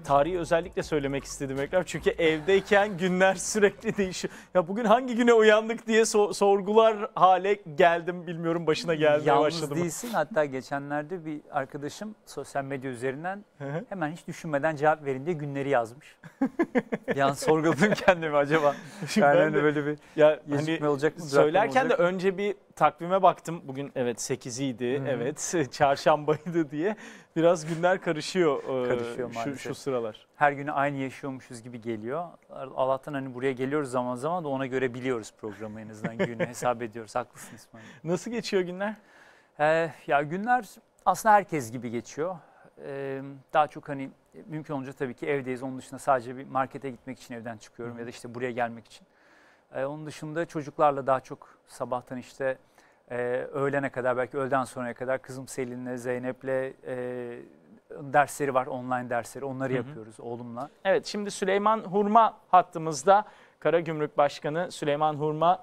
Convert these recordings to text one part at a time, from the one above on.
Tarihi özellikle söylemek istedim Ekrem. Çünkü evdeyken günler sürekli değişiyor. Ya bugün hangi güne uyandık diye sorgular hale geldim. Bilmiyorum başına gelmeye başladı mı? Yalnız değilsin. Hatta geçenlerde bir arkadaşım sosyal medya üzerinden hemen hiç düşünmeden cevap verin diye günleri yazmış. Bir an sorguladım kendimi, acaba ben de böyle bir gecikme olacak mı? Söylerken de olacak mı? önce bir takvime baktım. Bugün evet 8'iydi, evet çarşambaydı diye. Biraz günler karışıyor, şu sıralar. Her günü aynı yaşıyormuşuz gibi geliyor. Allah'tan hani buraya geliyoruz zaman zaman da ona göre biliyoruz programı, en azından günü hesap ediyoruz. Haklısın İsmail. Nasıl geçiyor günler? Ya günler aslında herkes gibi geçiyor. Daha çok hani mümkün olunca tabii ki evdeyiz. Onun dışında sadece bir markete gitmek için evden çıkıyorum ya da işte buraya gelmek için. Onun dışında çocuklarla daha çok sabahtan işte öğlene kadar, belki öğleden sonraya kadar kızım Selin'le, Zeynep'le dersleri var, online dersleri. Onları yapıyoruz oğlumla. Evet, şimdi Süleyman Hurma hattımızda. Karagümrük Başkanı Süleyman Hurma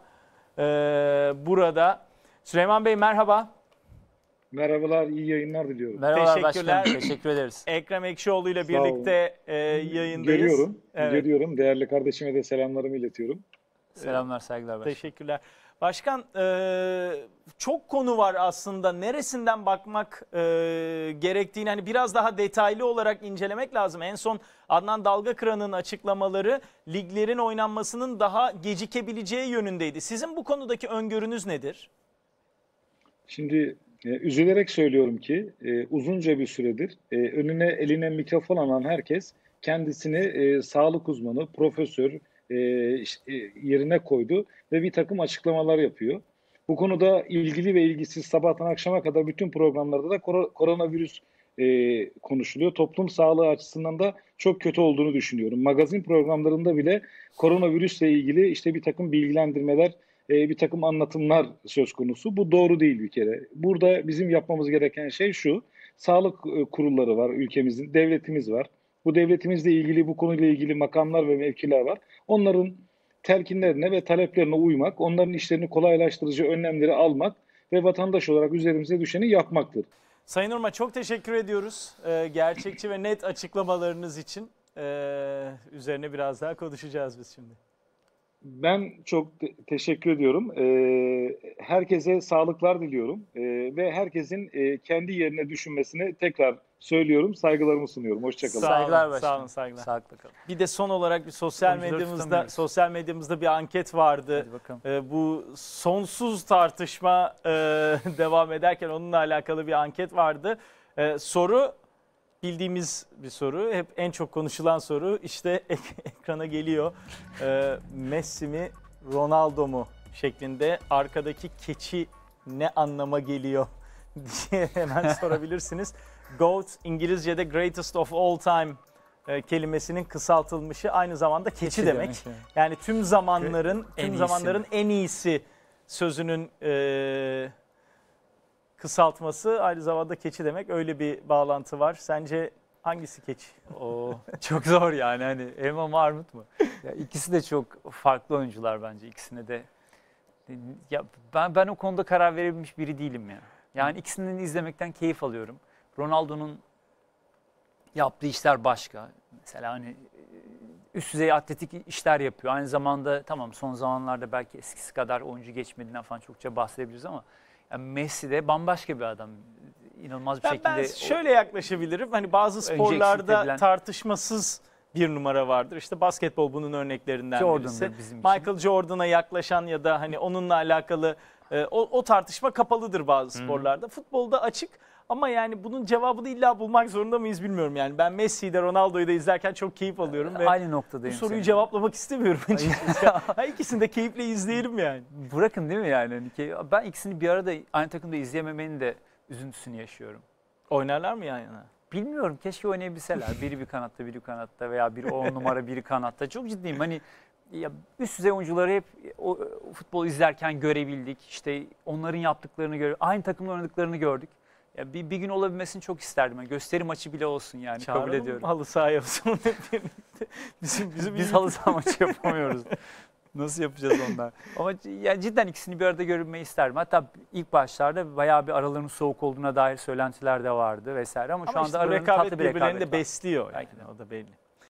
burada. Süleyman Bey merhaba. Merhabalar, iyi yayınlar diliyorum. Merhabalar Teşekkürler. başkanım, teşekkür ederiz. Ekrem Ekşioğlu ile birlikte yayındayız. Geliyorum, Evet. geliyorum. Değerli kardeşime de selamlarımı iletiyorum. Selamlar, saygılar başkanım. Teşekkürler. Başkan, çok konu var aslında. Neresinden bakmak gerektiğini hani biraz daha detaylı olarak incelemek lazım. En son Adnan Dalgakıran'ın açıklamaları liglerin oynanmasının daha gecikebileceği yönündeydi. Sizin bu konudaki öngörünüz nedir? Şimdi üzülerek söylüyorum ki uzunca bir süredir önüne eline mikrofon alan herkes kendisini sağlık uzmanı, profesör yerine koydu ve bir takım açıklamalar yapıyor. Bu konuda ilgili ve ilgisiz sabahtan akşama kadar bütün programlarda da koronavirüs konuşuluyor. Toplum sağlığı açısından da çok kötü olduğunu düşünüyorum. Magazin programlarında bile koronavirüsle ilgili işte bir takım bilgilendirmeler, bir takım anlatımlar söz konusu. Bu doğru değil bir kere. Burada bizim yapmamız gereken şey şu: sağlık kurulları var ülkemizin, devletimiz var. Bu devletimizle ilgili, bu konuyla ilgili makamlar ve mevkiler var. Onların telkinlerine ve taleplerine uymak, onların işlerini kolaylaştırıcı önlemleri almak ve vatandaş olarak üzerimize düşeni yapmaktır. Sayın Hurma, çok teşekkür ediyoruz gerçekçi ve net açıklamalarınız için. Üzerine biraz daha konuşacağız biz şimdi. Ben çok teşekkür ediyorum. Herkese sağlıklar diliyorum ve herkesin kendi yerine düşünmesini tekrar söylüyorum. Saygılarımı sunuyorum. Hoşçakalın. Saygılar başkanım. Sağ olun, saygılar. Sağlıkla kalın. Bir de son olarak bir sosyal medyamızda bir anket vardı. Bu sonsuz tartışma devam ederken onunla alakalı bir anket vardı. Soru bildiğimiz bir soru. Hep en çok konuşulan soru işte ekrana geliyor. Messi mi, Ronaldo mu şeklinde. Arkadaki keçi ne anlama geliyor diye hemen sorabilirsiniz. GOAT, İngilizce'de greatest of all time kelimesinin kısaltılmışı, aynı zamanda keçi demek. Yani tüm zamanların en iyisi sözünün kısaltması, aynı zamanda keçi demek. Öyle bir bağlantı var. Sence hangisi keçi? Çok zor yani, hani elma mı armut mu? Ya ikisi de çok farklı oyuncular bence. İkisine de ya ben o konuda karar verebilmiş biri değilim ya. Yani ikisini izlemekten keyif alıyorum. Ronaldo'nun yaptığı işler başka. Mesela hani üst düzey atletik işler yapıyor. Aynı zamanda tamam, son zamanlarda belki eskisi kadar oyuncu geçmediğinden falan çokça bahsedebiliriz ama yani Messi de bambaşka bir adam. İnanılmaz bir şekilde. Ben şöyle yaklaşabilirim. Hani bazı sporlarda tartışmasız bir numara vardır. İşte basketbol bunun örneklerinden birisi. Michael Jordan'a yaklaşan ya da hani onunla alakalı o tartışma kapalıdır bazı sporlarda. Futbolda açık. Ama yani bunun cevabını illa bulmak zorunda mıyız bilmiyorum yani. Ben Messi'yi de Ronaldo'yu da izlerken çok keyif alıyorum ve aynı noktadayım. Bu soruyu cevaplamak istemiyorum. İkisini de keyifle izleyelim yani. Bırakın değil mi yani? Ben ikisini bir arada aynı takımda izleyememenin de üzüntüsünü yaşıyorum. Oynarlar mı yan yana? Bilmiyorum, keşke oynayabilseler. Biri bir kanatta, biri bir kanatta veya biri 10 numara, biri kanatta. Çok ciddiyim. Hani ya üst düzey oyuncuları hep o futbol izlerken görebildik. İşte onların yaptıklarını aynı takımda oynadıklarını gördük. Ya bir gün olabilmesini çok isterdim. Yani gösteri maçı bile olsun yani. Çağıralım, kabul ediyorum. Halı sahaya olsun hep birlikte. Biz halı saha maçı yapamıyoruz. Nasıl yapacağız onlar? Ama yani cidden ikisini bir arada görünmeyi isterdim. Hatta ilk başlarda bayağı bir aralarının soğuk olduğuna dair söylentiler de vardı vesaire. Ama şu anda işte bu aralarında rekabet tatlı bir birbirlerini rekabet de var. besliyor. Yani. Belki de. O da belli.